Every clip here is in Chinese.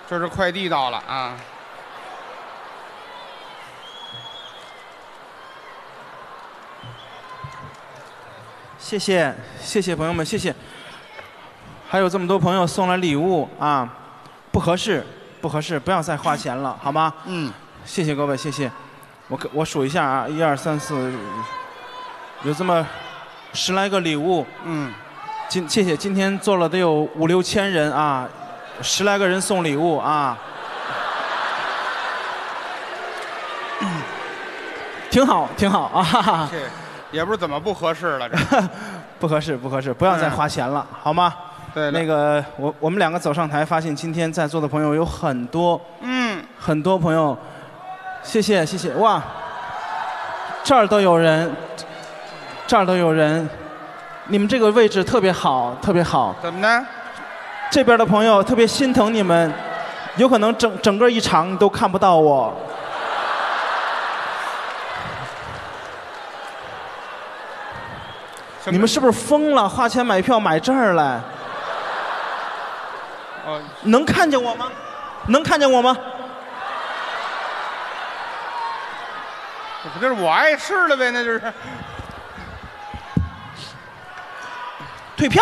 这是快递到了啊！ 谢谢，谢谢朋友们，谢谢。还有这么多朋友送来礼物啊，不合适，不合适，不要再花钱了，好吗？ 嗯， 谢谢各位，谢谢。我数一下啊，1、2、3、4，有这么10来个礼物。 嗯， 谢谢，今天做了得有5、6千人啊，10来个人送礼物啊。挺好，挺好啊！哈哈， 这也不是怎么不合适了，这不合适，不合适，不要再花钱了，好吗？ 对， 那个我们2个走上台，发现今天在座的朋友有很多，很多朋友，谢谢谢谢，哇，这儿都有人，这儿都有人，你们这个位置特别好，特别好。 怎么呢？ 这边的朋友特别心疼你们，有可能整个一场你都看不到我。你们是不是疯了？花钱买票买这儿来？ 哦， 能看见我吗？能看见我吗？ 这不就是我碍事了呗？那就是退票。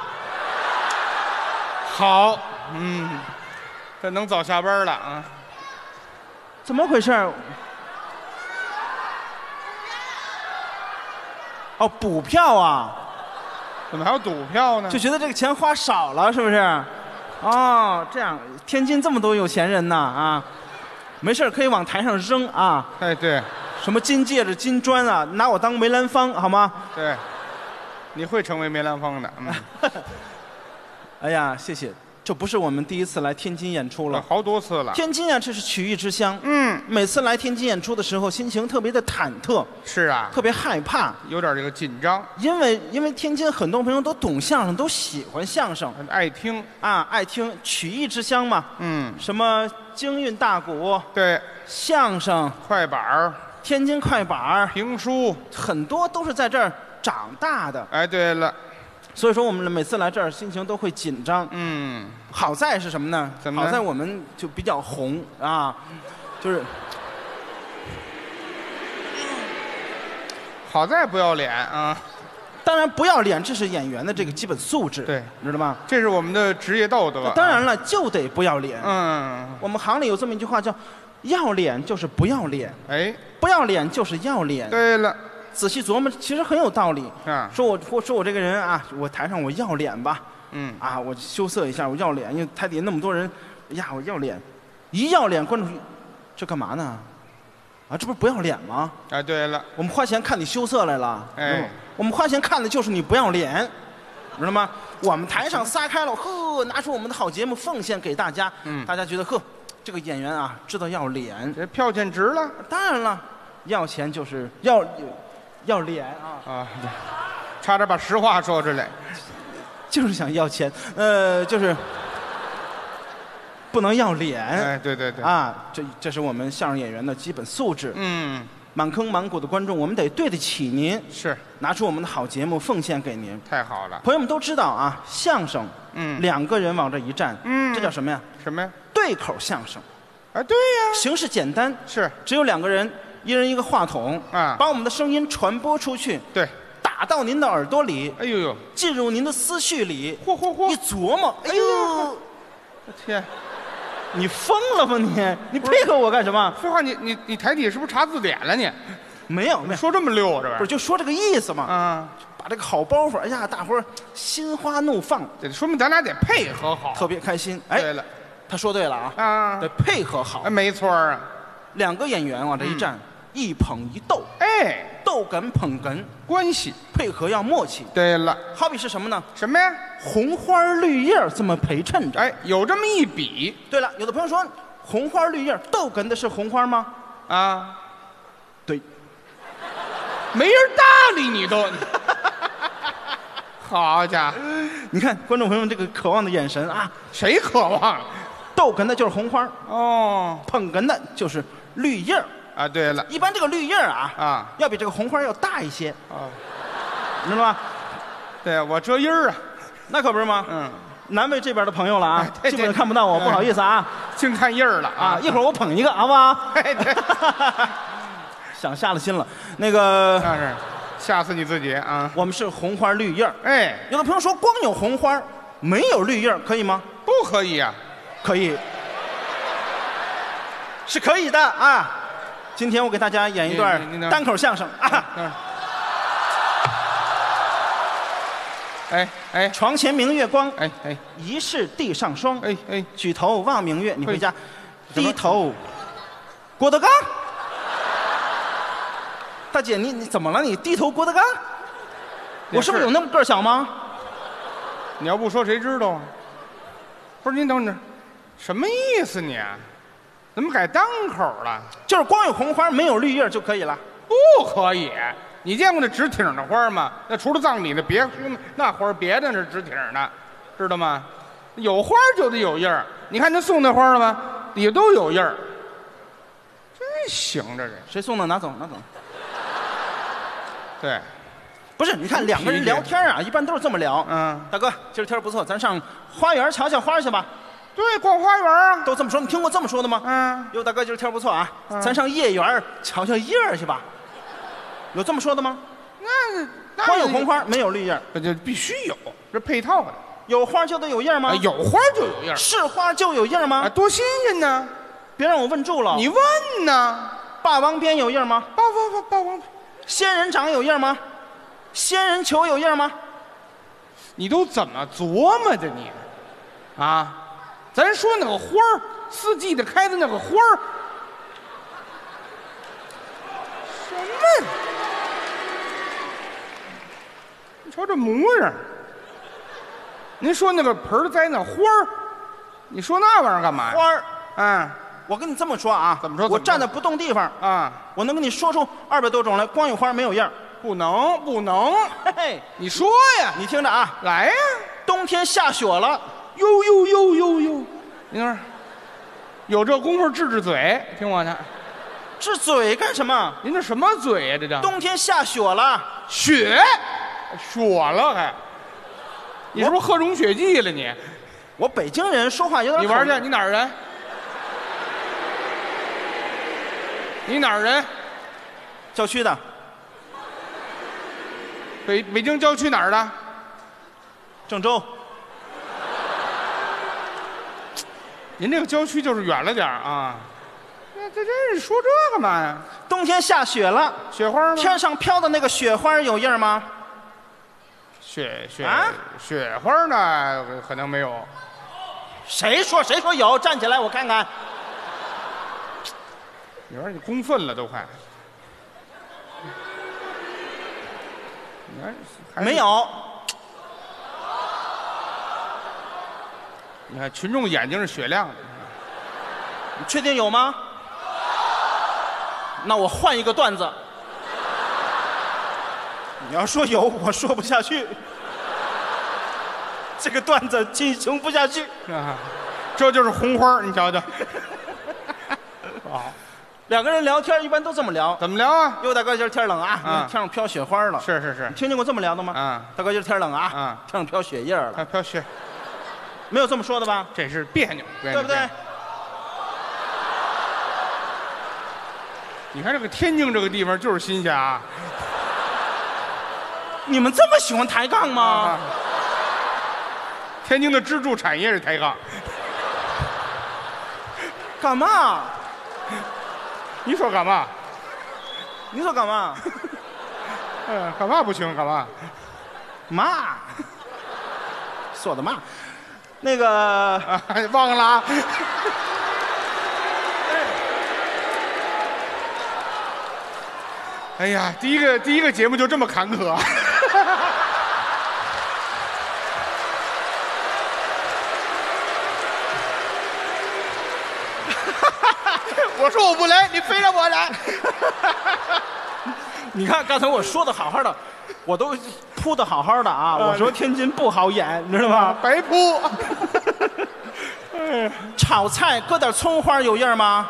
好，这能早下班了啊？ 怎么回事？哦，补票啊？ 怎么还有赌票呢？ 就觉得这个钱花少了，是不是？哦，这样，天津这么多有钱人呢啊！没事可以往台上扔啊！ 哎，对， 什么金戒指、金砖啊，拿我当梅兰芳好吗？ 对，你会成为梅兰芳的。 哎呀，谢谢。这不是我们第一次来天津演出了， 好多次了。 天津啊，这是曲艺之乡。每次来天津演出的时候，心情特别的忐忑。 是啊， 特别害怕， 有点这个紧张。 因为天津很多朋友都懂相声，都喜欢相声， 爱听啊，爱听曲艺之乡嘛。什么京韵大鼓， 对， 相声、 快板儿、 天津快板儿、 评书， 很多都是在这儿长大的。 哎，对了。 所以说我们每次来这儿心情都会紧张。好在是什么呢？ 怎么呢？ 好在我们就比较红啊，就是好在不要脸啊。 当然不要脸，这是演员的这个基本素质， 对， 知道吗？ 这是我们的职业道德。 当然了，就得不要脸。 我们行里有这么一句话叫“要脸就是不要脸”， 哎， 不要脸就是要脸。 对了。 仔细琢磨，其实很有道理。说我这个人啊，我台上我要脸吧，我羞涩一下，我要脸，因为台底下那么多人，呀，我要脸，一要脸，观众这干嘛呢？啊，这不是不要脸吗？ 啊，对了， 我们花钱看你羞涩来了， 哎， 我们花钱看的就是你不要脸，知道吗？我们台上撒开了，呵，拿出我们的好节目奉献给大家，大家觉得呵，这个演员啊，知道要脸， 这票钱值了。 当然了，要钱就是要脸啊！ 差点把实话说出来， 就是想要钱，就是不能要脸。 哎，对对对， 啊，这是我们相声演员的基本素质。满坑满谷的观众，我们得对得起您， 是拿出我们的好节目奉献给您。 太好了， 朋友们都知道啊，相声，2个人往这一站，这叫什么呀？ 什么呀？ 对口相声。 啊，对呀， 形式简单， 是只有2个人。一人一个话筒把我们的声音传播出去， 对， 打到您的耳朵里， 哎呦呦， 进入您的思绪里， 嚯， 一琢磨，哎呦， 我天， 你疯了吧你配合我干什么？ 废话，你台底是不是查字典了你？ 没有， 说这么溜啊，这玩意儿不是就说这个意思嘛？把这个好包袱，哎呀，大伙儿心花怒放， 这说明咱俩得配合好， 特别开心。哎， 对了， 他说对了啊，得配合好， 哎，没错啊 ，2个演员往这一站。一捧一逗， 哎， 逗哏捧哏， 关系配合要默契。 对了， 好比是什么呢？ 什么呀？ 红花绿叶这么陪衬着。 哎，有这么一比。 对了，有的朋友说红花绿叶，逗哏的是红花吗？ 啊， 对， 没人搭理你都。好家伙， 你看观众朋友们这个渴望的眼神啊， 谁渴望？ 逗哏的就是红花哦， 捧哏的就是绿叶。 啊，对了， 一般这个绿叶啊，要比这个红花要大一些你知道吗？ 对，我遮阴儿啊， 那可不是吗？难为这边的朋友了啊，基本上看不到我，不好意思啊。 净看印儿了啊！ 一会儿我捧一个，好不好？ 哎，对， 想下了心了。那个那是吓死你自己啊！ 我们是红花绿叶儿。 哎， 有的朋友说光有红花没有绿叶儿，可以吗？ 不可以呀、 可以，是可以的啊！今天我给大家演一段单口相声啊！ 哎哎， 床前明月光， 哎哎， 疑是地上霜。 哎哎， 举头望明月，你回家什么低头。郭德纲，大姐，你怎么了？你低头郭德纲？我是不是有那么个儿小吗？ 你要不说谁知道啊？不是您等着，什么意思你？怎么改单口了？ 就是光有红花没有绿叶就可以了。 不可以！你见过那直挺的花吗？那除了葬礼的别说那花，别的那是直挺的，知道吗？有花就得有印儿。你看您送那花了吗？里头都有印儿。真行，这是谁送的？拿走，拿走。 对， 不是，你看两个人聊天啊，一般都是这么聊。 嗯， 大哥，今儿天不错，咱上花园瞧瞧花去吧。 对，逛花园啊， 都这么说，你听过这么说的吗？ 嗯， 哟，大哥，今儿天不错啊，咱上叶园瞧瞧叶儿去吧。有这么说的吗？ 那光有红花没有绿叶， 这就必须有，这配套的。 有花就得有叶吗？ 有花就有印儿， 是花就有叶吗？ 多新鲜呢！ 别让我问住了。 你问呢？ 霸王鞭有叶吗？ 霸王， 仙人掌有叶吗？仙人球有叶吗？ 你都怎么琢磨的你？啊，咱说那个花儿，四季的开的那个花儿，什么？你瞅这模样。您说那个盆儿栽那花儿，你说那玩意儿干嘛呀？ 花儿， 嗯， 我跟你这么说啊， 怎么说？ 我站在不动地方啊， 我能跟你说出200多种来，光有花没有叶儿。 不能， 嘿嘿， 你说呀， 你听着啊， 来呀， 冬天下雪了， 呦，您看，有这功夫治嘴，听我的。 治嘴干什么？ 您这什么嘴呀？这叫冬天下雪了， 雪了还？你是不是喝融雪剂了你？ 我北京人说话有点。 你玩去？你哪儿人？你哪儿人？ 郊区的。 北京郊区哪儿的？ 郑州。 您这个郊区就是远了点啊。这是说这干嘛呀？ 冬天下雪了， 雪花吗？ 天上飘的那个雪花有印吗？ 雪花呢？可能没有。 谁说有？站起来我看看。 你说你公愤了都快。 没有。 你看群众眼睛是雪亮的。 你确定有吗？那我换一个段子。你要说有，我说不下去。这个段子进行不下去。 这就是红花，你瞧瞧。 好，两个人聊天一般都这么聊。 怎么聊啊？ 哟，大哥，今儿天冷啊，天上飘雪花了。 是。 你听见过这么聊的吗？大哥，今儿天冷啊，天上飘雪叶了。 飘雪， 没有这么说的吧？ 这是别扭， 对不对？ 你看这个天津这个地方就是新鲜啊。 你们这么喜欢抬杠吗？ 天津的支柱产业是抬杠。 干嘛？ 你说干嘛？ 你说干嘛？ 干嘛不行？干嘛？ 嘛？说的嘛？那个忘了啊。哎呀，第一个节目就这么坎坷。我说我不来，你非让我来。 你看刚才我说的好好的，我都铺的好好的啊。我说天津不好演，你知道吗？ 白铺。 炒菜搁点葱花有印吗？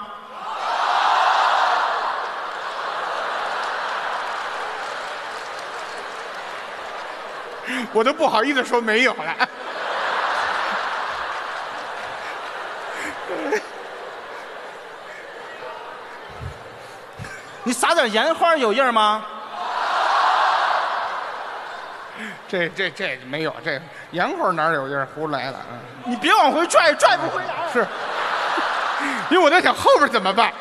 我都不好意思说没有了。 你撒点盐花有印儿吗？ 这没有，这盐花哪有印儿？胡来了啊！ 你别往回拽，拽不回来。 是，因为我在想后边怎么办。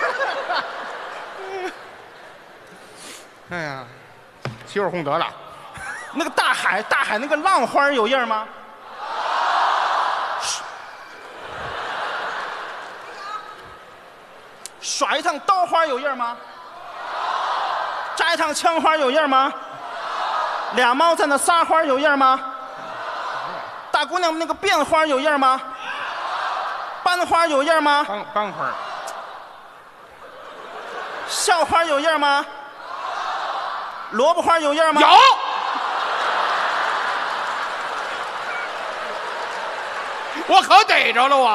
哎呀，媳妇哄得了。 那个大海那个浪花有印儿吗？耍一趟刀花有印儿吗？扎一趟枪花有印儿吗？俩猫在那撒花有印儿吗？大姑娘那个变花有印儿吗？班花有印儿吗？ 班花。 校花有印儿吗？萝卜花有印儿吗？ 有。我可逮着了我。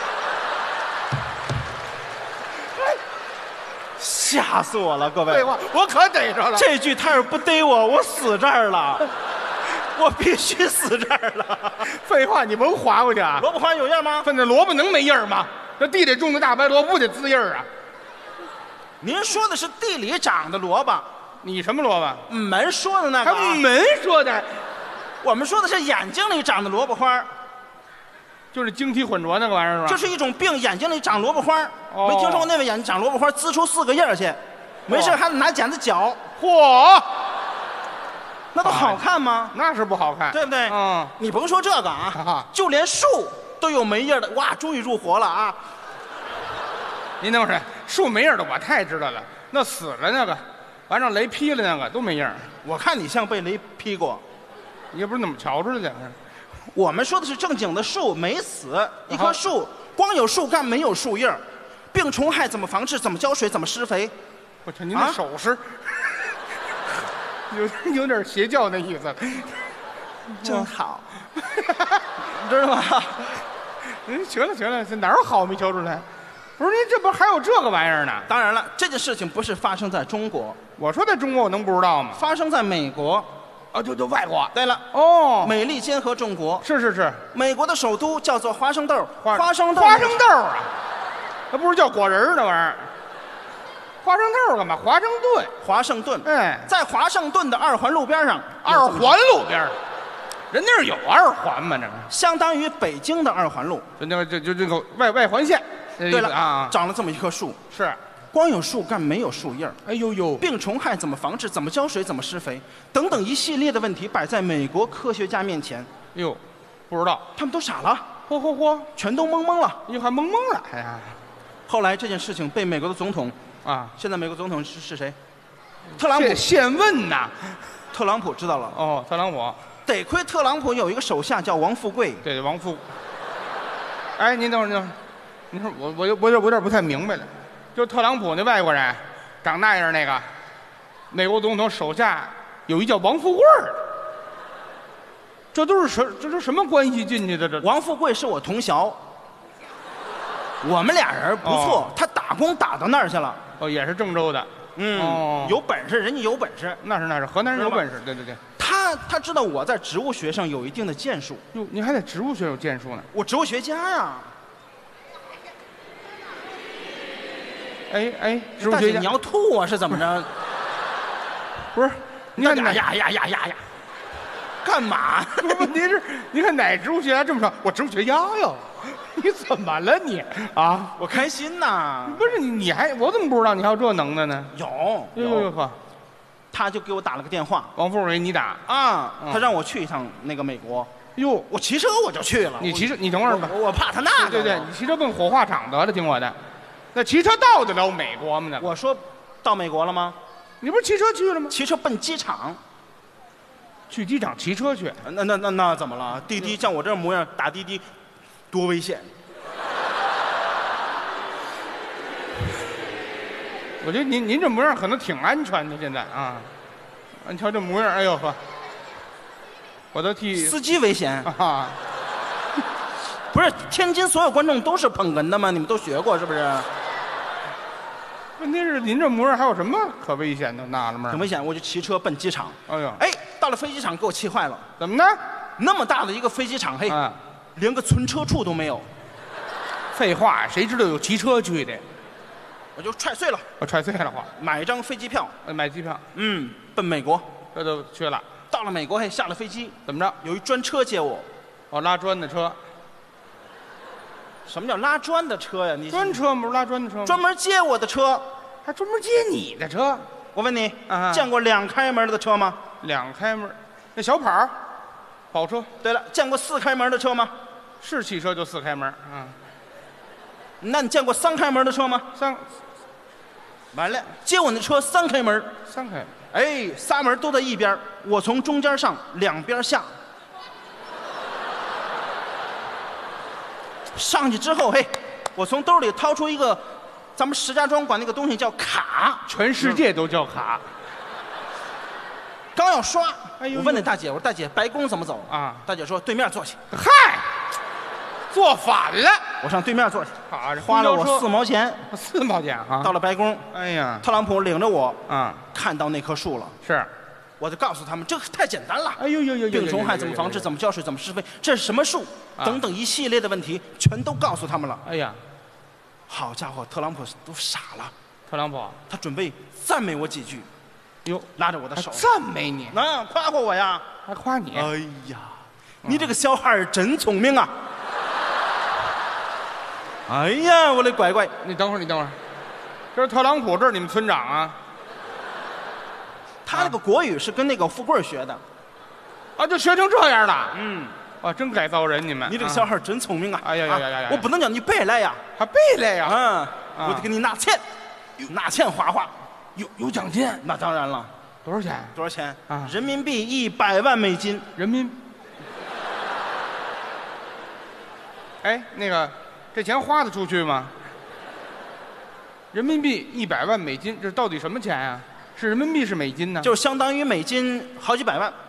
吓死我了，各位！ 废话，我可逮着了。 这句他要不逮我，我死这儿了，我必须死这儿了。 废话，你甭划过去啊！ 萝卜花有印吗？ 那萝卜能没印儿吗？那地里种的大白萝卜不得滋印儿啊？ 您说的是地里长的萝卜， 你什么萝卜？ 门说的那个、 还门说的， 我们说的是眼睛里长的萝卜花， 就是晶体混浊那个玩意儿是吧？ 就是一种病，眼睛里长萝卜花。 哦、 没听说过那位眼睛长萝卜花滋出4个印儿去，没事还得拿剪子绞。 嚯， 那都好看吗？ 那是不好看， 对不对？ 嗯， 你甭说这个啊，就连树都有没印儿的，哇，终于入伙了啊！ 您等会儿，树没印儿的我太知道了，那死了那个，完让雷劈了那个都没印儿。 我看你像被雷劈过， 你也不是怎么瞧出来的。 我们说的是正经的树没死，一棵树光有树干没有树叶儿，病虫害怎么防治？怎么浇水？怎么施肥？ 我瞧您这手势，有点邪教那意思。 真好，你知道吗？ 行了，这哪儿好没瞧出来？不是您这不还有这个玩意儿呢？ 当然了，这件事情不是发生在中国， 我说在中国我能不知道吗？ 发生在美国。 啊，就外国。 对了， 哦， 美利坚合众国是， 美国的首都叫做华盛顿。 花生豆啊，那不是叫果仁儿那玩意儿。花生豆干嘛？华盛顿。哎， 在华盛顿的2环路边上。 2环路边上，人那儿有2环吗？这个相当于北京的2环路。 就这个外环线。 对了啊， 长了这么一棵树， 是光有树干没有树叶儿。 哎呦， 病虫害怎么防治？怎么浇水？怎么施肥？等等一系列的问题摆在美国科学家面前。 哎呦，不知道， 他们都傻了， 嚯， 全都懵了， 又还懵了。哎呀， 后来这件事情被美国的总统啊， 现在美国总统是谁？特朗普。 现问呐， 特朗普知道了。 哦，特朗普。 得亏特朗普有一个手下叫王富贵。 对，王富。哎，您等会儿，您说我有点不太明白了，就特朗普那外国人，长那样那个，美国总统手下有一叫王富贵儿，这都什么关系进去的？这王富贵是我同学，我们俩人不错，他打工打到那儿去了。 哦，也是郑州的。 有本事，人家有本事。 那是，河南人有本事。对。 他知道我在植物学上有一定的建树。 哟，你还在植物学有建树呢？ 我植物学家呀。 哎，植物学家， 你要吐啊？是怎么着？ 不是，你看呀！干嘛？ 问题是，你看哪植物学家这么说？我植物学家呀。你怎么了你啊？ 我开心呐！ 不是你还我怎么不知道你还有这能耐呢？ 有呵， 他就给我打了个电话。 王富给你打啊？他让我去一趟那个美国。 哟， 我骑车我就去了。 你骑车，你等会儿吧。 我怕他那个。 对，你骑车奔火化场得了，听我的。那骑车到得了美国吗？ 我说到美国了吗？ 你不是骑车去了吗？ 骑车奔机场。 去机场骑车去？ 那怎么了？滴滴像我这模样打滴滴。多危险！ 我觉得您这模样可能挺安全的，现在啊，你瞧这模样，哎呦呵，我都替司机危险啊！ 不是天津所有观众都是捧哏的吗？你们都学过是不是？ 问题是您这模样还有什么可危险的？纳了闷。 挺危险，我就骑车奔机场。 哎呦， 到了飞机场给我气坏了。 怎么呢？ 那么大的一个飞机场，连个存车处都没有。 废话，谁知道有骑车去的？ 我就踹碎了。 我踹碎了话， 买一张飞机票， 买机票， 奔美国。 这就去了。 到了美国，嘿，下了飞机， 怎么着？ 有一专车接我。 哦，拉砖的车。 什么叫拉砖的车呀？你专车不是拉砖的车吗？ 专门接我的车， 还专门接你的车？ 我问你， 啊见过2开门的车吗？ 2开门，那小跑儿，跑车。 对了，见过4开门的车吗？ 是汽车就4开门， 那你见过3开门的车吗？完了，接我那车3开门。 3开门。 哎，3门都在一边，我从中间上，2边下。上去之后，嘿，我从兜里掏出一个，咱们石家庄管那个东西叫卡， 全世界都叫卡。 刚要刷， 哎呦， 我问那大姐，我说大姐，白宫怎么走啊？ 大姐说对面坐去。 嗨，坐反了。 我上对面坐去， 好， 花了我4毛钱 ，4毛钱啊！ 到了白宫， 哎呀， 特朗普领着我啊， 看到那棵树了， 是， 我就告诉他们，这个太简单了。 哎呦呦呦， 病虫害怎么防治？怎么浇水？怎么施肥？这是什么树？等等一系列的问题，全都告诉他们了。 哎呀， 好家伙，特朗普都傻了。 特朗普， 他准备赞美我几句， 哟， 拉着我的手， 赞美你， 夸夸我呀， 还夸你。 哎呀，你这个小孩儿真聪明啊！哎呀，我的乖乖！ 你等会儿，这是特朗普，这是你们村长啊？ 他那个国语是跟那个富贵学的。 啊，就学成这样了。哇，真改造人，你们！ 你这个小孩儿真聪明啊！ 哎呀！ 我不能叫你白来呀， 还背来呀？ 我得给你拿钱，拿钱花， 有奖金？ 那当然了。 多少钱？ 多少钱啊？ 人民币100万美金。 人民？哎，那个，这钱花得出去吗？人民币100万美金，这到底什么钱呀？是人民币是美金呢？ 就是相当于美金好几百万。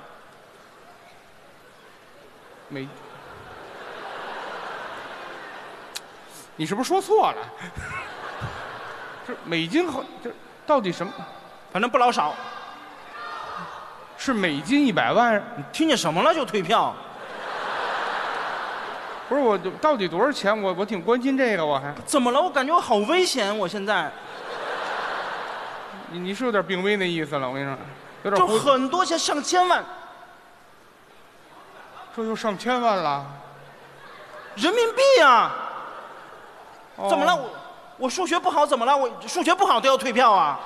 你是不是说错了？这美金和这到底什么？ 反正不老少。 是美金100万？ 你听见什么了就退票？ 不是我到底多少钱？我挺关心这个，我还怎么了？我感觉我好危险，我现在。 你是有点病危那意思了，我跟你说，有点就很多钱，上千万。 这又上千万了， 人民币啊！ 哦、 怎么了？我数学不好，怎么了？我数学不好都要退票啊！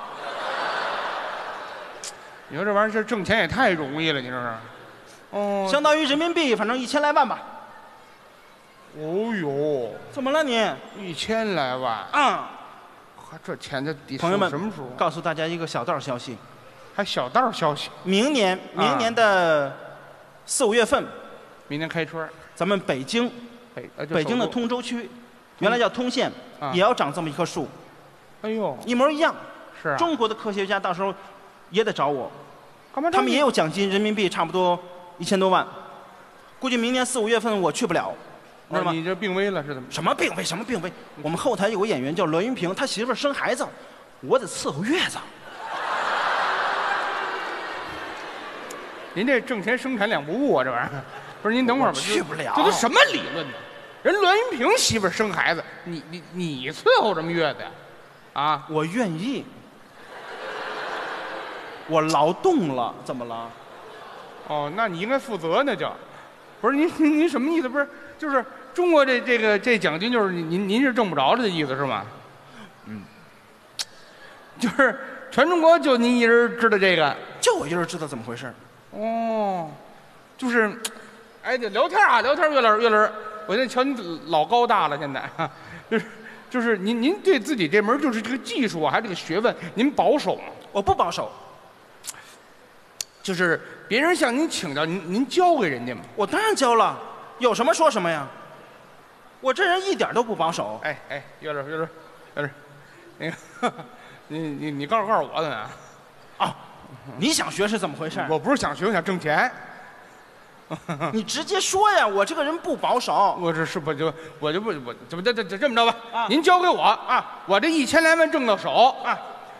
你说这玩意儿这挣钱也太容易了，你说是？哦， 相当于人民币，反正1000来万吧。 哦呦， 怎么了你 ？1000来万啊！ 这钱这得朋友们什么时候？ 告诉大家一个小道消息， 还小道消息。 明年的4、5月份， 明年开春， 咱们北京的通州区，原来叫通县，也要长这么一棵树。 哎呦， 一模一样。 是啊。 中国的科学家到时候也得找我， 干嘛？ 他们也有奖金，人民币差不多1000多万。估计明年4、5月份我去不了。 你这病危了是怎么？ 什么病危？什么病危？我们后台有个演员叫栾云平，他媳妇儿生孩子，我得伺候月子。 您这挣钱生产两不误啊，这玩意儿。不是您等会儿吧？ 去不了。 这都什么理论呢？人栾云平媳妇儿生孩子，你伺候什么月子呀？啊， 我愿意。我劳动了，怎么了？ 哦，那你应该负责那叫。不是您什么意思？不是，就是中国这奖金就是您是挣不着的意思是吗？就是全中国就您一人知道这个， 就我一人知道怎么回事。 哦，就是，哎，这聊天啊，聊天越来，我现在瞧你老高大了，现在，就是您对自己这门就是这个技术啊，还是这个学问，您保守吗？ 我不保守。 就是别人向您请教，您教给人家吗？ 我当然教了，有什么说什么呀。我这人一点都不保守。 哎，月儿，那个，你告诉我怎么样？ 啊，你想学是怎么回事？ 我不是想学，我想挣钱。 你直接说呀，我这个人不保守。 我这怎么这么着吧？啊，您交给我啊，我这1000来万挣到手啊，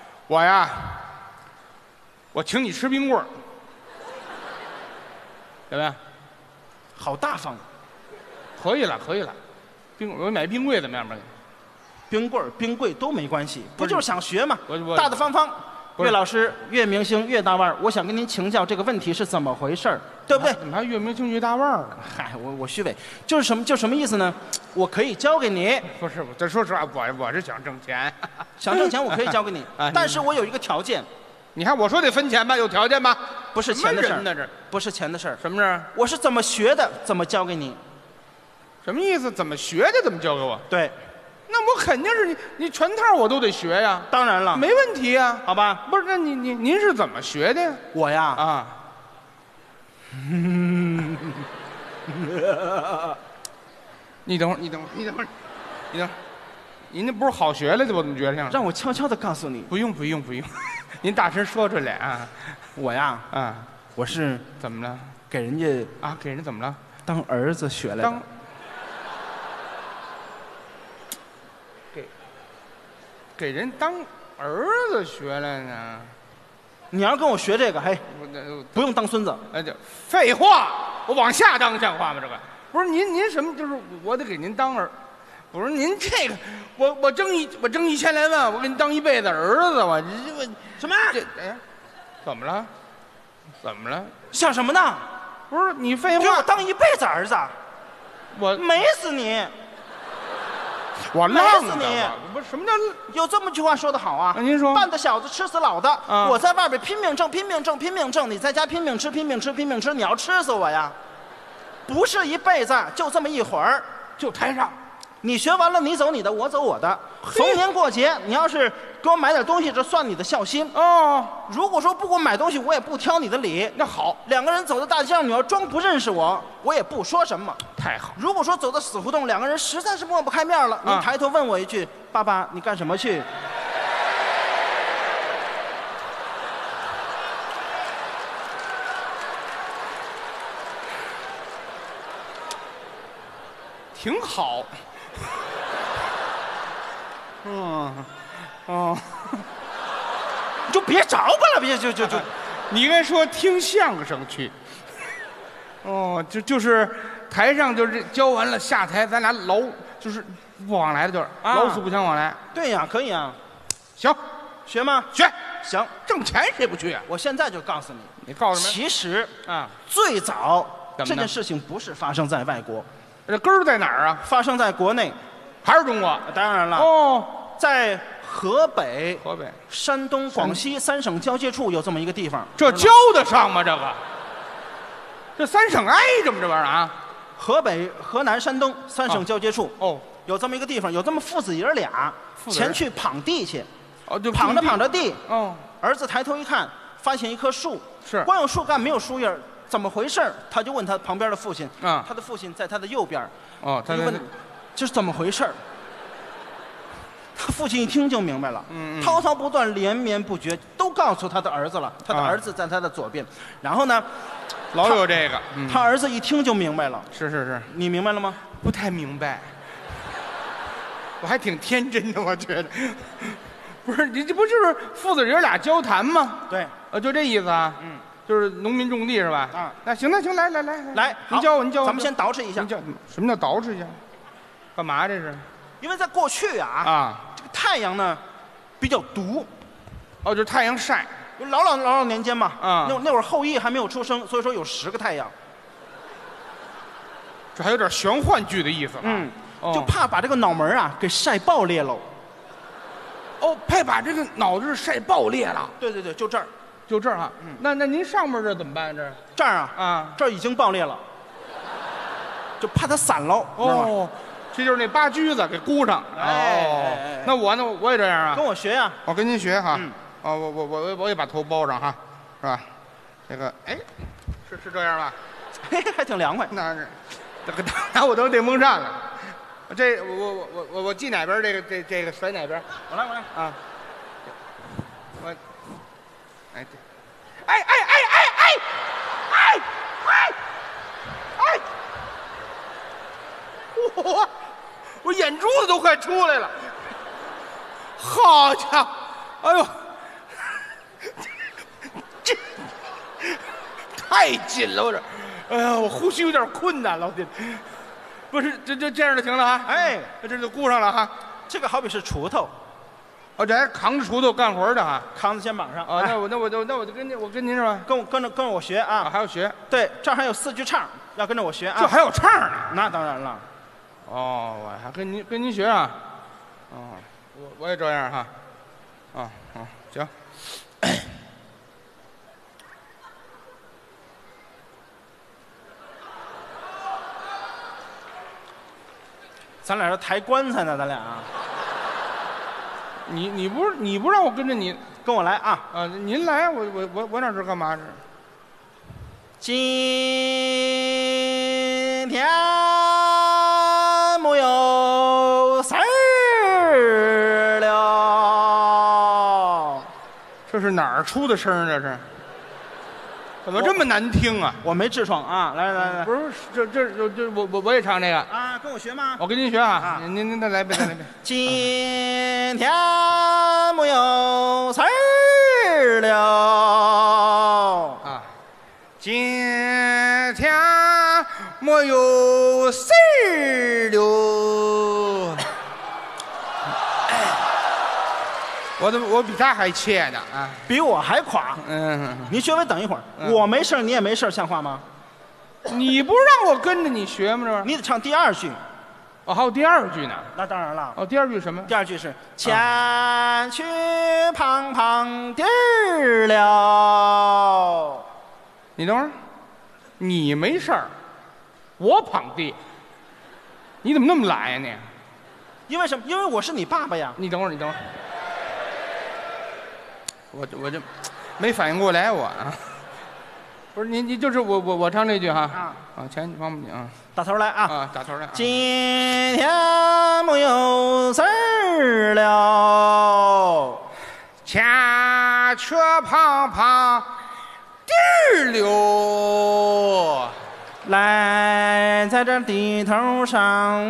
我请你吃冰棍儿。怎么样？ 好大方。 可以了。我买冰柜怎么样吧？ 冰棍儿、冰柜都没关系，不就是想学吗？大大方方。 岳老师，岳明星，岳大腕儿，我想跟您请教这个问题是怎么回事儿，对不对？ 怎么还岳明星、岳大腕儿呢？ 嗨，我虚伪，就是什么意思呢？我可以教给你。 不是，这说实话，我是想挣钱， 想挣钱我可以教给你，但是我有一个条件。 你看我说得分钱吧，有条件吧？ 不是钱的事儿呢，这不是钱的事儿。 什么事儿？ 我是怎么学的，怎么教给你。 什么意思？怎么学的？怎么教给我？ 对。 那我肯定是你全套我都得学呀， 当然了， 没问题呀， 好吧？ 不是，那您是怎么学的呀？ 我呀啊，你等会儿，您那不是好学来的，我怎么觉得像？ 让我悄悄的告诉你， 不用，您大声说出来啊！ 我呀， 啊， 我是怎么了？ 给人家啊，给人怎么了？ 当儿子学来的。 给人当儿子学来呢？ 你要跟我学这个，嘿，不用当孙子。 这废话，我往下当像话吗？这个不是您什么？就是我得给您当儿，不是您这个，我挣1000来万，我给您当一辈子儿子，我什么？ 哎，怎么了？怎么了？ 想什么呢？ 不是你废话， 给我当一辈子儿子， 我美死你！ 我浪死你！ 不是什么叫有这么句话说得好啊？ 您说， 半的小子吃死老的。我在外边拼命挣，你在家拼命吃，你要吃死我呀！不是一辈子，就这么一会儿， 就台上。 你学完了，你走你的，我走我的。逢年过节，你要是给我买点东西，这算你的孝心哦。 如果说不给我买东西，我也不挑你的理。 那好， 两个人走在大街上，你要装不认识我，我也不说什么。 太好。 如果说走到死胡同，两个人实在是抹不开面了，您抬头问我一句：“爸爸，你干什么去？” 挺好。哦， 你就别着吧了，别就， 你应该说听相声去。哦，就是台上就是教完了，下台咱俩就是不往来的，就是老死不相往来。 对呀，可以啊。 行， 学吗？ 学。 行， 挣钱谁不去啊？ 我现在就告诉你， 你告诉什么？ 其实啊， 最早这件事情不是发生在外国， 这根儿在哪儿啊？ 发生在国内， 还是中国？ 当然了。 哦。 在河北、山东、广西3省交界处有这么一个地方， 这交得上吗？这3省挨着吗？这玩意儿啊， 河北、河南、山东3省交接处哦， 有这么一个地方，有这么父子爷俩前去滂地去， 就滂着地， 哦， 儿子抬头一看，发现一棵树， 是光有树干没有树叶，怎么回事？他就问他旁边的父亲，他的父亲在他的右边，他就问这是怎么回事？他父亲一听就明白了，滔滔不断，连绵不绝，都告诉他的儿子了。他的儿子在他的左边，然后呢， 老有这个， 他儿子一听就明白了。 是， 你明白了吗？ 不太明白，我还挺天真的，我觉得。不是你这不就是父子爷俩交谈吗？ 对， 就这意思啊。就是农民种地是吧？那行，来，您教我， 咱们先捯饬一下。 什么叫捯饬一下？干嘛这是？ 因为在过去啊，这个太阳呢比较毒， 就是太阳晒。 老年间嘛，那会儿后羿还没有出生，所以说有10个太阳。 这还有点玄幻剧的意思了。 就怕把这个脑门啊给晒爆裂喽。 怕把这个脑子晒爆裂了。 对，就这儿， 啊。那您上面这怎么办？ 这儿啊，这儿已经爆裂了，就怕它散喽。 这就是那8驹子给箍上。那我也这样啊。 跟我学呀。 我跟您学哈。我也把头包上哈，是吧？这个是这样吧？ 还挺凉快。 那我都得蒙上了。这我系哪边？这个甩哪边？ 我来啊！我眼珠子都快出来了。好家伙！哎呦，这太紧了，哎呀，我呼吸有点困难了，不是，这样就行了哈。这就箍上了哈。 这个好比是锄头。 哦，这还扛着锄头干活的哈， 扛在肩膀上。 啊，那我就跟您是吧？ 跟着我学啊！ 还要学？ 对，这儿还有4句唱，要跟着我学啊！ 这还有唱呢？ 那当然了。 哦，我还跟您学啊！哦，我也这样哈。啊，行。 咱俩这抬棺材呢，咱俩啊。 你不让我跟着你， 跟我来啊！ 啊，您来，我哪知干嘛这？ 今天没有事儿了。 这是哪儿出的声儿？这是？怎么这么难听啊？ 我没痔疮啊！来， 不是，这我也唱这个啊，跟我学吗？ 我跟您学啊！您再来呗，再来呗。 今天没有事儿了啊，今天没有事儿了。我比他还怯呢啊！ 比我还垮。你学会等一会儿，我没事你也没事，像话吗？ 你不让我跟着你学吗？这你得唱第2句。 哦，还有第2句呢。 那当然了。 哦，第2句什么？ 第2句是前去胖胖地儿了。 你等会儿，你没事儿，我捧地，你怎么那么懒呀你？ 因为什么？因为我是你爸爸呀。 你等会儿，我这没反应过来我啊。不是你就是我唱这句哈前去帮不啊， 打头来啊打头来。 今天没有事儿了， 前去胖胖地儿了， 来在这地头上。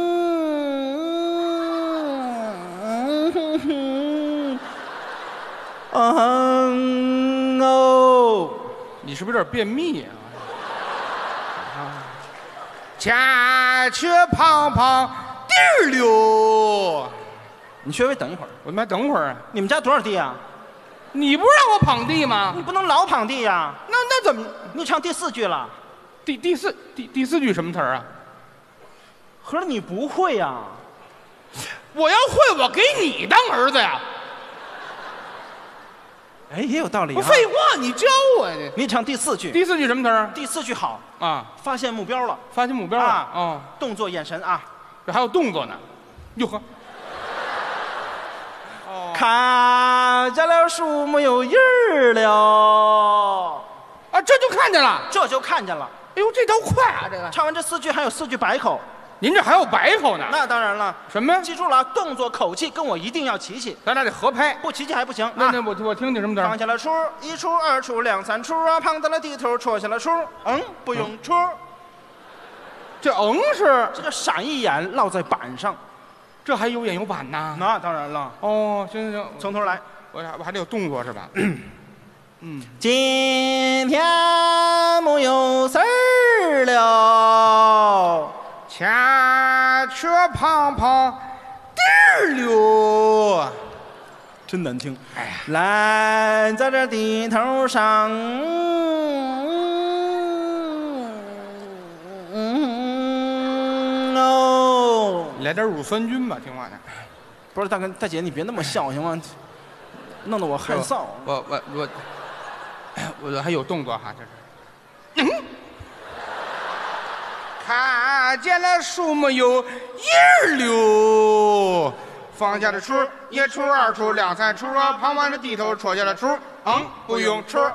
你是不是有点便秘啊？前去胖胖地儿了， 你学会等一会儿。 我他妈等会儿啊！ 你们家多少地啊？ 你不让我捧地吗？ 你不能老捧地呀。 那怎么？ 你唱第4句了。 第四句什么词儿啊？ 合着你不会呀？ 我要会，我给你当儿子呀！ 哎，也有道理啊。 废话，你教我。 你唱第4句。 第4句什么词儿？ 第4句好啊， 发现目标了。 发现目标了啊！ 哦， 动作眼神啊， 这还有动作呢。哟呵。 看见了树没有影儿了。 啊，这就看见了。 这就看见了。 哎呦，这倒快啊！这个唱完这4句还有4句白口。 您这还有白口呢？ 那当然了。 什么？ 记住了，动作口气跟我一定要齐齐， 咱俩得合拍， 不齐齐还不行。 那我听听什么词儿？ 放下了锄，1锄2锄2 3锄啊，胖到了地头戳下了锄，不用锄。 这是这叫闪一眼落在板上， 这还有眼有板呐？ 那当然了。 哦，行， 从头来， 我还得有动作是吧？ 今天没有事儿了， 前去胖胖地儿了， 真难听。 哎呀， 来在这地头上， 来点乳酸菌吧，听话点。 不是大姐，你别那么笑行吗？弄得我汗臊。 我还有动作哈，这是。看见了树没有影儿了，放下了锄，1锄2锄2 3锄啊，旁完了地头戳下了锄，不用锄。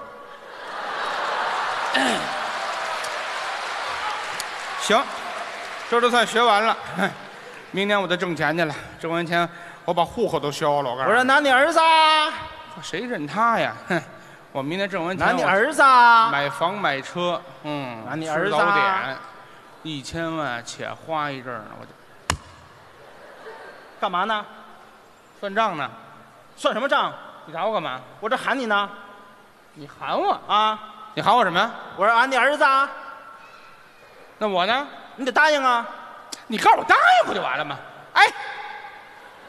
行，这都算学完了。明年我就挣钱去了，挣完钱我把户口都销了。 我说拿你儿子啊， 谁认他呀？哼，我明年挣完钱拿你儿子啊， 买房买车， 拿你儿子吃早点，1000万且花一阵儿呢，我就干嘛呢？ 算账呢。 算什么账？ 你找我干嘛？ 我这喊你呢。 你喊我啊？ 你喊我什么呀？ 我说俺你儿子啊。 那我呢？ 你得答应啊。 你告诉我答应不就完了吗？哎，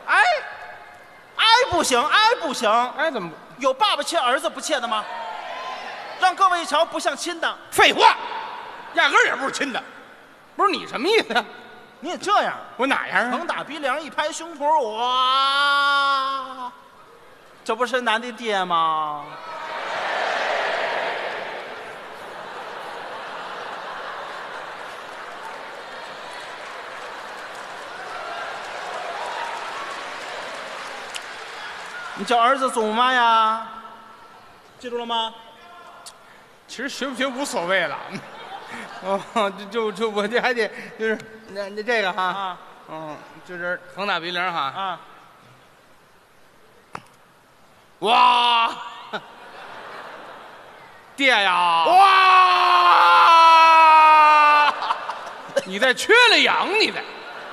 哎，哎不行，哎不行， 哎，怎么？ 有爸爸切儿子不切的吗？让各位一瞧，不像亲的。 废话，压根儿也不是亲的。不是你什么意思啊？ 你也这样？ 我哪样啊？ 横打鼻梁，一拍胸脯，哇！这不是男的爹吗？你叫儿子祖妈呀？记住了吗？ 其实学不学无所谓了。哦，就我这还得就是那这个哈， 啊， 就是横打鼻梁哈。 啊， 哇，爹呀！ 哇！ 你在缺了氧，你在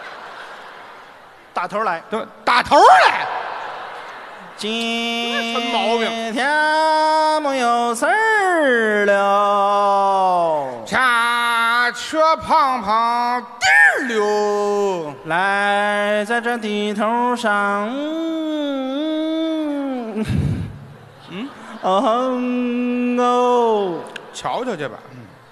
打头来， 都打头来。 今什么毛病天没有事儿了， 恰缺胖胖地儿溜， 来在这地头上，哦， 瞧瞧去吧。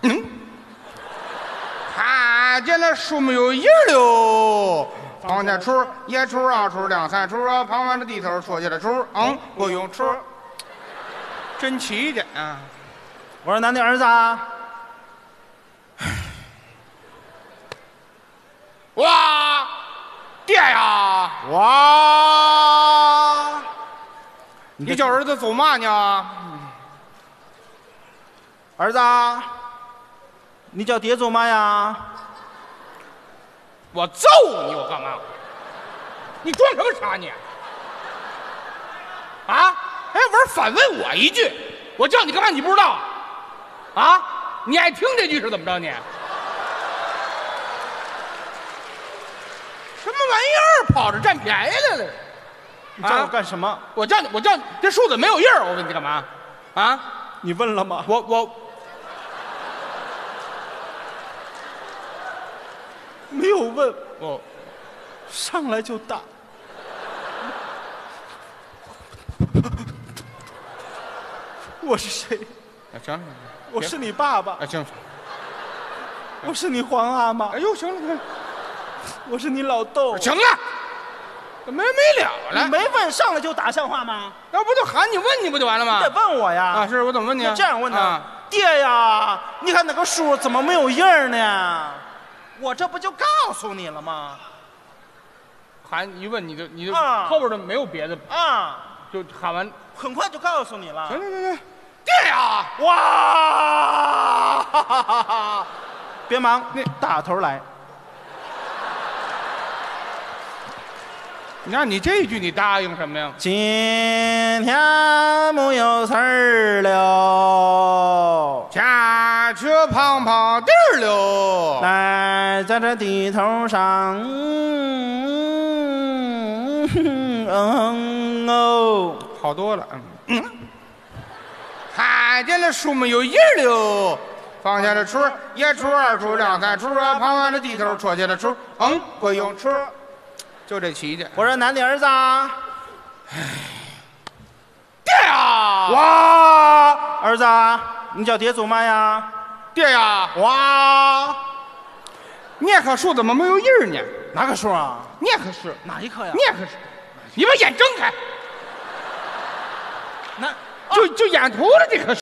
看见了树没有影儿溜，房前出野出二出两三出，旁完了地头说起来出，不用出，真齐的啊！ 我说男的儿子啊， 哇，爹呀！ 哇！ 你叫儿子走嘛呢？ 儿子啊，你叫爹做嘛呀？ 我揍你！我干嘛？你装什么傻你？啊？还玩反问我一句？我叫你干嘛？你不知道？啊？你爱听这句是怎么着你？什么玩意儿？跑着占便宜来了？ 你叫我干什么？ 我叫你，这树怎么没有印儿？我问你干嘛？啊？ 你问了吗？ 我没有问， 我上来就打。我是谁？ 行， 我是你爸爸。 行， 我是你皇阿玛。 哎呦，行了， 我是你老豆。 行了，没了了。 你没问上来就打，像话吗？ 那不就喊你问你不就完了吗？ 你得问我呀。 啊，是我怎么问你？ 你这样问他、 啊， 爹呀，你看那个书怎么没有印儿呢？我这不就告诉你了吗？ 喊一问你就啊后边的没有别的， 啊， 就喊完。 很快就告诉你了。 行，爹呀！ 哇！别忙，那打头来。 那你这句你答应什么呀？ 今天没有事儿了， 恰去胖胖地儿溜， 来在这地头上，哦， 好多了。看见了树没有影儿溜，放下了出一出二出两三出，旁完了地头戳起了出，不用出，就这齐的。 我说男的儿子啊， 爹呀！ 哇，儿子啊，你叫爹做嘛呀？ 爹呀！ 哇， 那棵树怎么没有影儿呢？ 哪个树啊？ 那棵树， 哪一棵呀？ 那棵树，你把眼睁开， 那就眼头的这棵树。